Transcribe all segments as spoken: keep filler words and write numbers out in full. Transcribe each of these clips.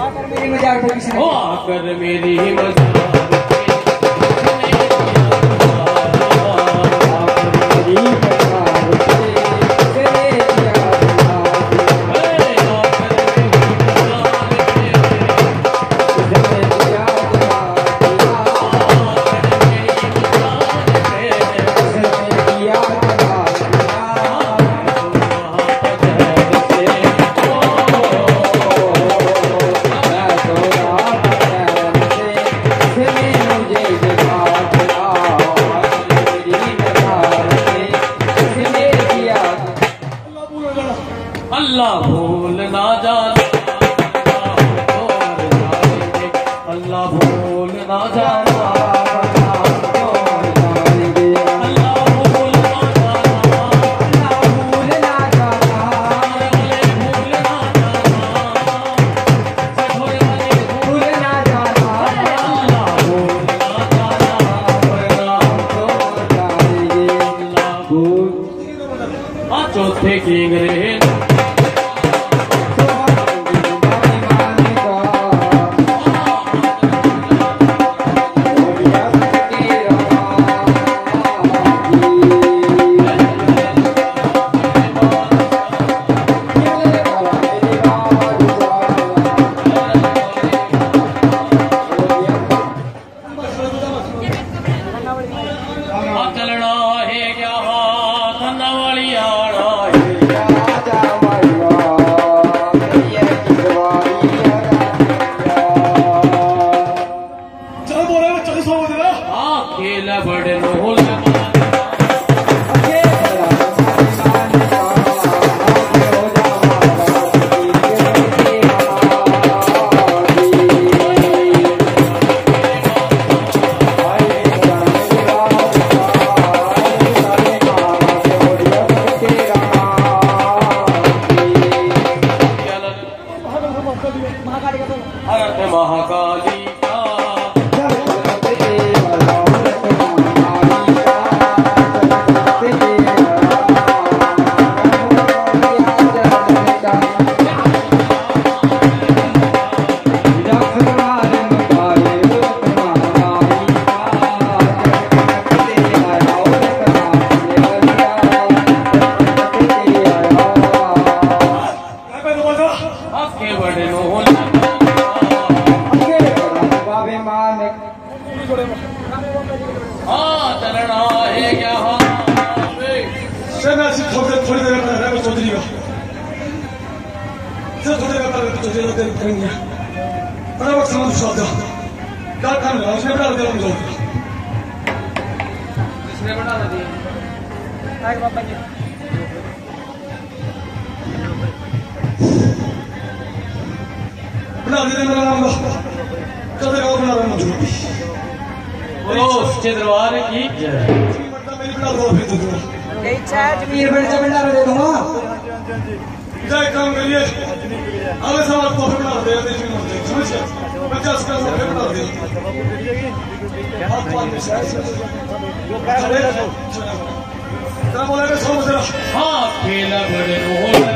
आकर मेरी मजाक ठोकी किसने? ओ आकर मेरी मजाक अल्लाह भूल ना जाना, अल्लाह भूल ना जाना, अल्लाह भूल ना जाना, अल्लाह भूल ना जाना, भूल ना भूल ना जाना, अल्लाह भूल ना जाना, अल्लाह भूल। हाँ चौथे की अंग्रेज चलना है क्या धना वाली आना है खेल बड़े लोल महाकाली बड़े लोल हाँ चलना है क्या थोड़ी थोड़ी देर में चौधरी का थोड़ी देर चौधरी देर करेंगे बराबर सामान शब्द क्या काम है उसने बता दिया मुझे किसने बता दिया आगे बाबा जी बना दे मेरा नाम कदर का बना रहा मुझे बोलो उसके दरबार की मेरी बना दो फिर तो यही इच्छा है जमीर बन से भंडारा दे दूंगा जय काम करिए आगे सवाल तो बना दे समझ गया पचास का फिर बना दे आप पाँच तेरा बोलेगा सौ जरा हाँ खेला बड़े लोल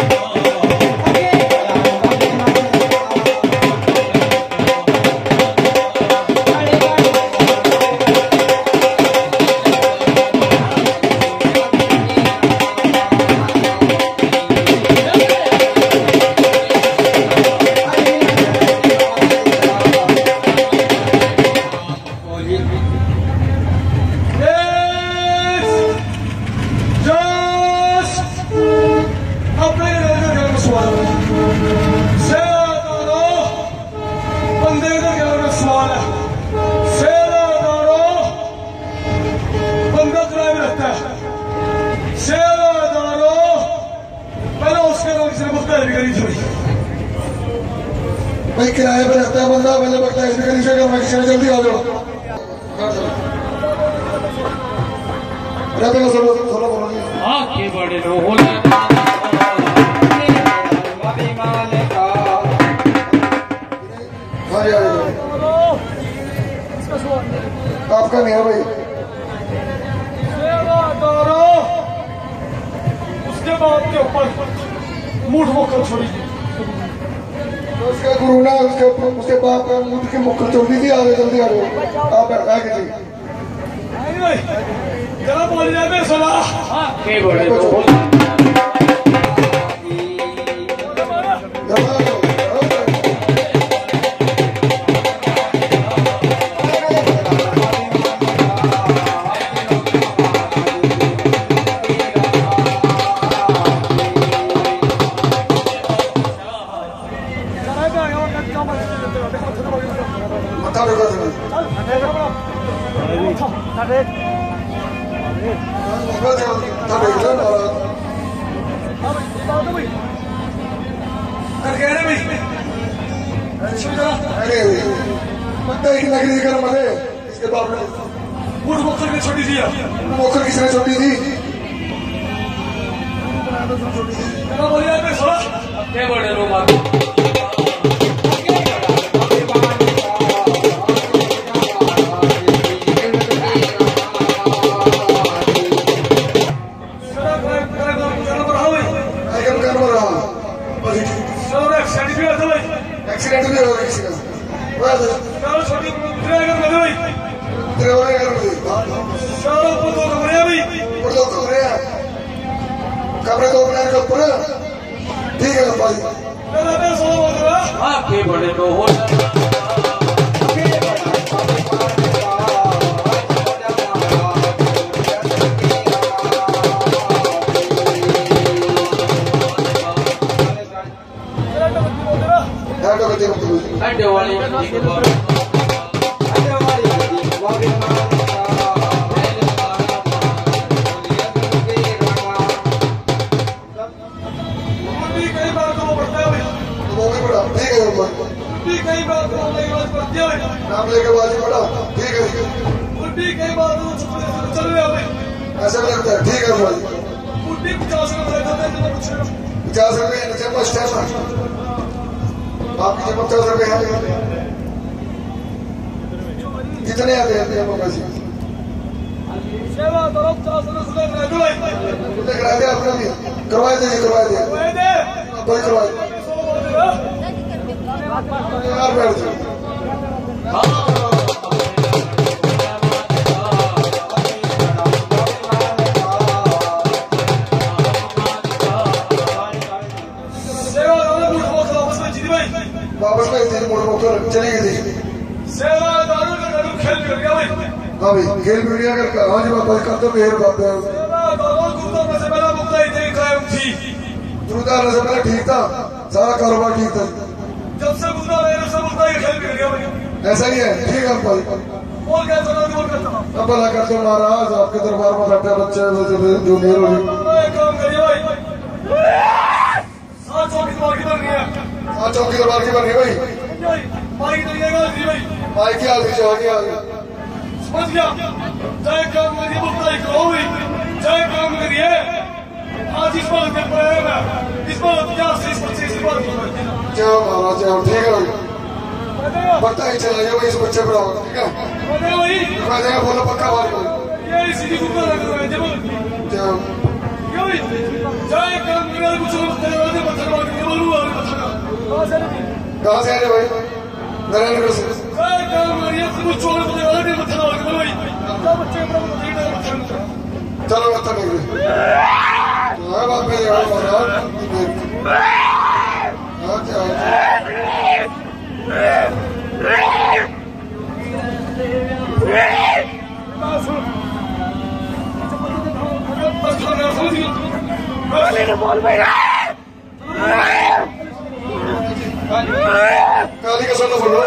भाई किराए पर रहता है बंदा पहले पड़ता है इसमें कंडीशन जल्दी आ जाओ रहते ना सब थोड़ा बोलोगे आके बड़े लोल आपका नहीं है भाई उसके बाद के ऊपर मूठ मोकर छोड़ी तो उसका गुरु ने उसके उसके बाप की मुख चौंधी थी। आ गए जल्दी आ गए आप बैठा के जी जरा बोल जाए सुना के बोले तो मत्था टेका करके अरे भाई अरे एक नगरी कर मरे इसके बाप ने बूढ़ मुखर ने छोटी सी मोखर किसने छोटी थी। जरा बोल जाए सुना के बोले रो बात एक्सीडेंट भी हो गया किसी का चलो छोटी ड्राइवर में भाई ड्राइवर कर दे चलो वो तो कमरे भाई और दो कमरे हैं कमरे दो बनाने के ऊपर ठीक है भाई चलो मैं सो रहा हां के बोले तो हो अड्डे वाली के बारे अरे वाली वाली कई बार तो बढ़ता है भाई वो भी बड़ा ठीक है भाई कई बार तो ऑनलाइन बात करती है नाम लेके बाजी बड़ा ठीक है उल्टी कई बार तो चल रहे हैं भाई ऐसा भी लगता है ठीक है भाई उल्टी पचास रुपए देते हैं तो कुछ पचास रुपये नीचे बस स्टैंड आपकी जब पचास रुपये है कितने आते हैं पैसे सेवा करो पचास रुपए रहते भाई उन्हें करा दिया आपने भी करवाए दे करवाए दे कोई करवाए यार बैठ जाओ वापस में तेरी मोटर मोटर चली गई थी सेवा दारू का दारू खेल कर गया भाई हाँ भाई खेल मीडिया कर हाँ जी बाबा कर दो मेहर बात है सेवा दारू गुरुद्वार में से पहला मुक्ता ही थी कायम थी गुरुद्वार से पहले ठीक था सारा कारोबार ठीक था जब से गुरुद्वार आया सब मुक्ता ही खेल कर गया भाई ऐसा ही है ठीक है भाई बोल क्या चला बोल करता अब भला करते महाराज आपके दरबार में बैठे बच्चे जो मेहर होगी एक काम करिए भाई सात चौकी दरबार की बन गया हाँ चौकी दरबार की बनी भाई माइक तो ये गाल थी भाई माई की हाल जो आगे आ गया समझ गया चाहे काम करिए मुक्ता ही करो भाई चाहे काम करिए आज इस बात में पड़े मैं इस बात क्या से इस बच्चे इस बात जाओ महाराज जाओ ठीक है भाई पता ही चला जाओ इस बच्चे पर आओ ठीक है अरे भाई मैं देगा बोलो पक्का बात ये इसी की गुप्ता लग रहा है जब जाओ क्यों चाहे काम करिए कुछ लोग तेरे वाले पत्थर मार के बोलूं और पत्थर कहाँ से आ रहे भाई नारायणगढ़ से चाहे काम करिए कुछ चोर को तेरे वाले पत्थर मार के बोलो भाई सब बच्चे अपना पत्थर चलो मत्था टेक ले हाँ बात में जाओ महाराज हाँ जाओ काली का सोना बोलो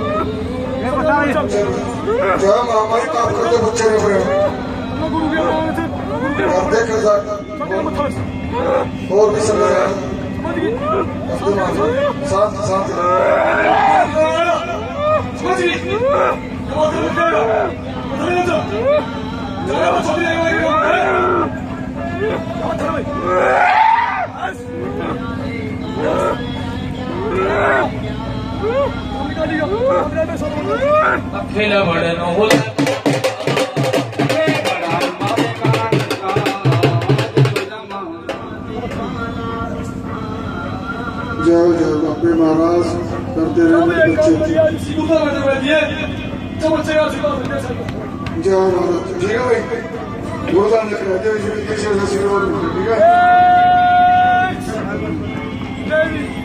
जा महामारी काम करते बच्चे ने बड़े करते करता और भी सब साथ साथ समझ गई अखिल बड़न होला जाओ जाओ बापे महाराज करते रहे बच्चे जाओ महाराज ठीक है भाई गुरुदान लिख रहे थे ठीक है जय